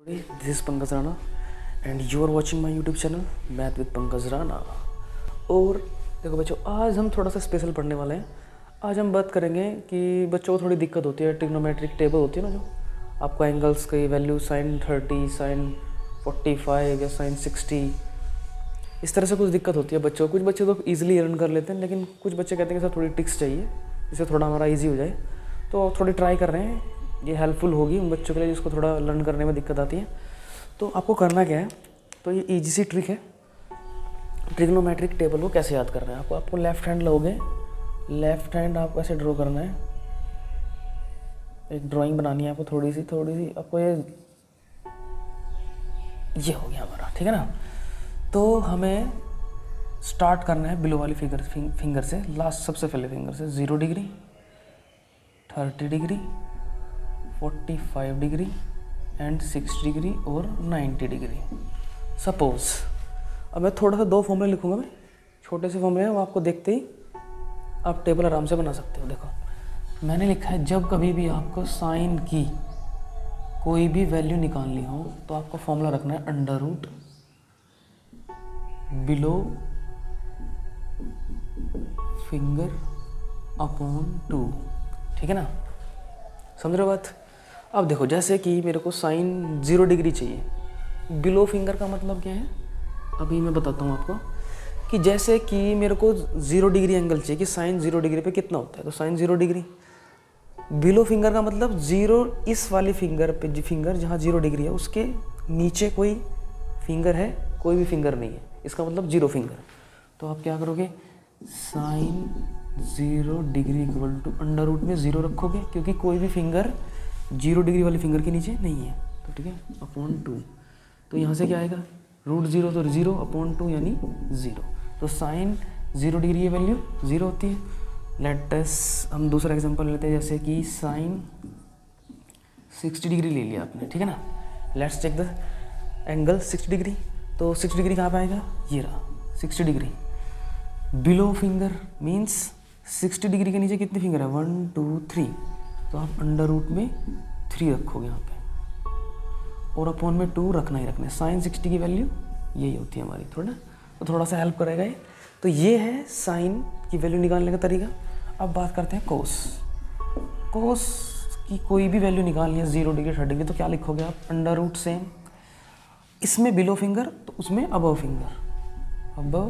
This is Pankaj Rana and you are watching my YouTube channel math with Pankaj Rana. और देखो बच्चों, आज हम थोड़ा सा स्पेशल पढ़ने वाले हैं। आज हम बात करेंगे कि बच्चों को थोड़ी दिक्कत होती है, ट्रिग्नोमेट्रिक टेबल होती है ना, जो आपको एंगल्स की वैल्यू sin 30, sin 45 या sin 60, इस तरह से कुछ दिक्कत होती है बच्चों को। कुछ बच्चे तो ईजिली लर्न कर लेते हैं, लेकिन कुछ बच्चे कहते हैं कि सर थोड़ी ट्रिक्स चाहिए, इससे थोड़ा हमारा ईजी हो जाए। तो थोड़ी ट्राई कर रहे हैं, ये हेल्पफुल होगी उन बच्चों के लिए जिसको थोड़ा लर्न करने में दिक्कत आती है। तो आपको करना क्या है, तो ये ईजी सी ट्रिक है। ट्रिग्नोमेट्रिक टेबल को कैसे याद करना है आपको लेफ्ट हैंड लोगे, लेफ्ट हैंड आपको ऐसे ड्रॉ करना है, एक ड्राइंग बनानी है आपको थोड़ी सी आपको ये हो गया हमारा, ठीक है ना। तो हमें स्टार्ट करना है बिलो वाली फिंगर से, लास्ट सबसे पहले फिंगर से 0 degree, 30 degree, 45 degree and 60 degree और 90 डिग्री। सपोज अब मैं थोड़ा सा 2 फॉर्मूले लिखूंगा, मैं छोटे से फॉर्मूले हैं, वो आपको देखते ही आप टेबल आराम से बना सकते हो। देखो मैंने लिखा है, जब कभी भी आपको साइन की कोई भी वैल्यू निकालनी हो तो आपको फॉर्मूला रखना है under root below finger upon 2, ठीक है ना, समझ रहे हो बात। अब देखो जैसे कि मेरे को साइन 0 डिग्री चाहिए, बिलो फिंगर का मतलब क्या है, अभी मैं बताता हूँ आपको। कि जैसे कि मेरे को 0 डिग्री एंगल चाहिए कि साइन 0 डिग्री पे कितना होता है, तो साइन 0 डिग्री। बिलो फिंगर का मतलब 0 इस वाली फिंगर पे, जो फिंगर जहाँ 0 डिग्री है उसके नीचे कोई फिंगर है, कोई भी फिंगर नहीं है, इसका मतलब 0 फिंगर। तो आप क्या करोगे, sine 0 degree equal to under root में 0 रखोगे, क्योंकि कोई भी फिंगर 0 डिग्री वाली फिंगर के नीचे नहीं है, तो ठीक है, अपॉन 2। तो यहाँ से क्या आएगा, रूट 0 तो 0 अपॉन 2 यानी 0। तो साइन 0 डिग्री की वैल्यू 0 होती है। लेट अस हम दूसरा एग्जांपल लेते हैं, जैसे कि साइन 60 डिग्री ले लिया आपने, ठीक है ना। Let's check the angle 60 degree. तो 60 डिग्री कहाँ पे आएगा, ये रहा 60 degree. Below finger means 60 degree के नीचे कितनी फिंगर है, 1 2 3, तो आप अंडर रूट में 3 रखोगे यहाँ पे, और अपॉन में 2 रखना ही रखना है। साइन 60 की वैल्यू यही होती है हमारी, थोड़ा सा हेल्प करेगा ये। तो ये है साइन की वैल्यू निकालने का तरीका। अब बात करते हैं कोस। कोस की कोई भी वैल्यू निकालनी है 0 डिग्री 30 डिग्री, तो क्या लिखोगे आप, अंडर रूट सेम, इसमें बिलो फिंगर तो उसमें अबव फिंगर, अबव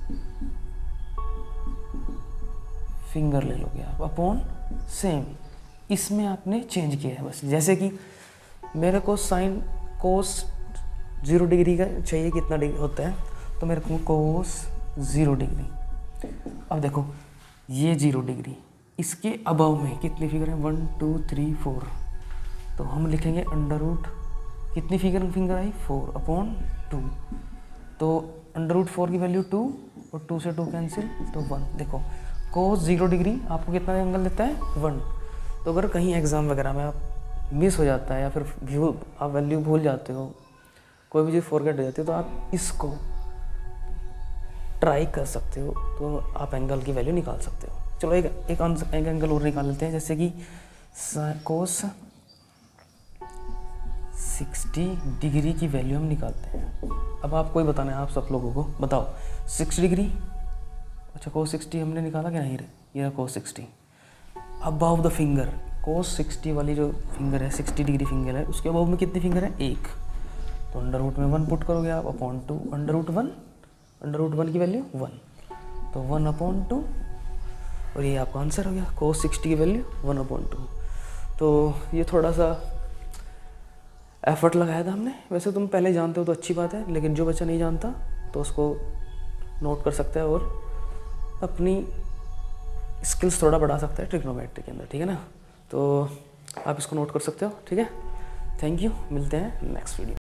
फिंगर ले लोगे आप, अपॉन सेम, इसमें आपने चेंज किया है बस। जैसे कि मेरे को साइन कोस 0 डिग्री का चाहिए, कितना डिग्री होता है, तो मेरे को कोस 0 डिग्री। अब देखो ये 0 डिग्री, इसके अबव में कितनी फिगर है, 1 2 3 4, तो हम लिखेंगे अंडर रूट, कितनी फिंगर आई, 4 अपॉन 2। तो अंडर रूट 4 की वैल्यू 2 और 2 से 2 कैंसिल, तो 1। देखो कोस 0 डिग्री आपको कितना एंगल देता है, 1। तो अगर कहीं एग्ज़ाम वगैरह में आप मिस हो जाता है या फिर आप वैल्यू भूल जाते हो, कोई भी चीज़ फॉरगेट हो जाती है, तो आप इसको ट्राई कर सकते हो, तो आप एंगल की वैल्यू निकाल सकते हो। चलो एक एंगल और निकाल लेते हैं, जैसे कि कोस 60 डिग्री की वैल्यू हम निकालते हैं। अब आपको ही बताना है, आप सब लोगों को बताओ 60 डिग्री, अच्छा कोस 60 हमने निकाला क्या, नहीं ये रहा cos 60। Above the finger, cos 60 वाली जो फिंगर है, 60 डिग्री फिंगर है, उसके अबव में कितनी फिंगर है, 1, तो अंडर रूट में 1 पुट करोगे आप, अपॉन 2, अंडर रूट 1 की वैल्यू 1, तो 1 अपॉन 2, और ये आपका आंसर हो गया, कोस 60 की वैल्यू 1 अपॉन 2। तो ये थोड़ा सा एफर्ट लगाया था हमने, वैसे तुम पहले जानते हो तो अच्छी बात है, लेकिन जो बच्चा नहीं जानता तो उसको नोट कर सकता है और अपनी स्किल्स थोड़ा बढ़ा सकता है ट्रिग्नोमेट्री के अंदर, ठीक है ना। तो आप इसको नोट कर सकते हो, ठीक है। थैंक यू, मिलते हैं नेक्स्ट वीडियो।